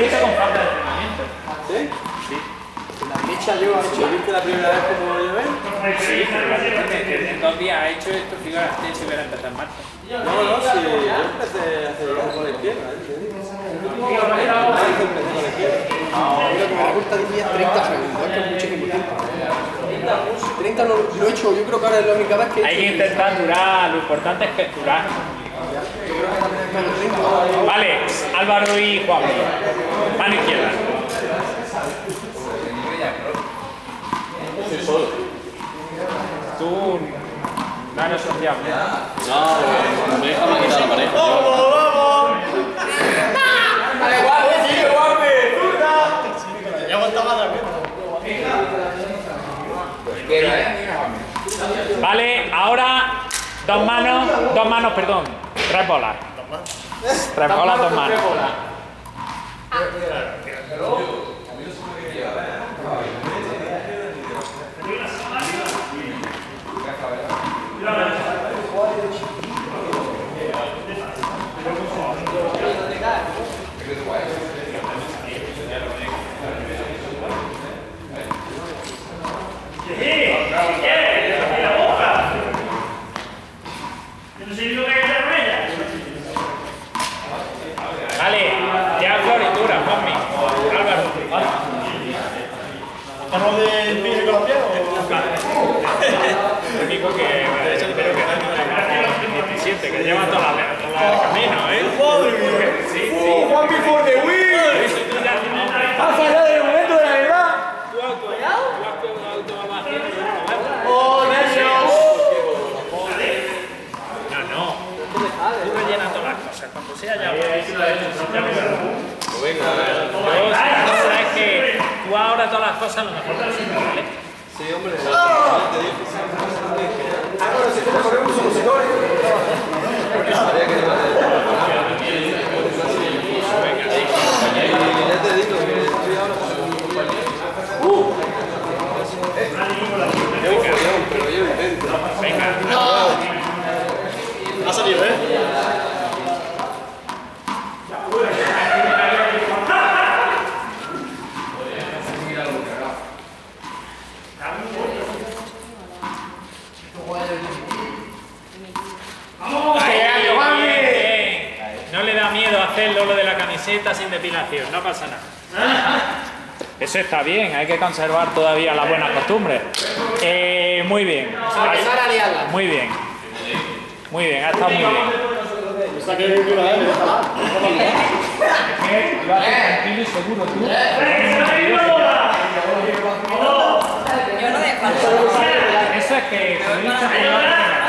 visto con falta de entrenamiento. ¿Sí? Sí. La derecha yo he hecho, ¿viste la primera vez como lo llevé? Sí, pero la verdad es que en 2 días ha hecho esto, fíjate, si hubiera empezado en marcha. No, sí, yo empecé hace ya con la izquierda, ¿eh? Empecé con la izquierda. Mira, como la vuelta de 10, 30 segundos, es que es muchísimo tiempo. 30 no lo he hecho, yo creo que ahora es la única vez que he hecho. Hay que intentar durar, lo importante es que durar. Vale, Álvaro y Juan. Mano izquierda. Estoy solo. Tú, danos un diablo. No, me deja quitar la pared. Ya aguantaba también. Vale, ahora 2 manos, perdón. 3 bolas. 3 bolas, 2 manos. Vale, ya floritura, Juanmi. Álvaro. ¿Estamos de pie colombiano? Lo único que espero que no 17, que lleva toda la camino, ¿eh? Sí, sí. ¡Juan before the win! ¡Ha fallado en el momento de la verdad! ¡Oh, nervios! No. Tú rellenas todas las cosas. Cuando sea ya Venga, la cosa es que tú ahora todas las cosas lo mejor posible, ¿vale? sí, hombre, te digo. Ahora se te corre un supositor. Sabía que no iba a hacer. Ya te digo que estoy ahora con un compañero. Llevo follón, pero yo intento. Venga. Ha salido, ¿eh? No le da miedo hacerlo lo de la camiseta sin depilación, no pasa nada. Eso está bien, hay que conservar todavía las buenas costumbres. Muy bien. Muy bien. Muy bien, ha estado muy bien. Lo haces tranquilo y seguro tú. Eso es que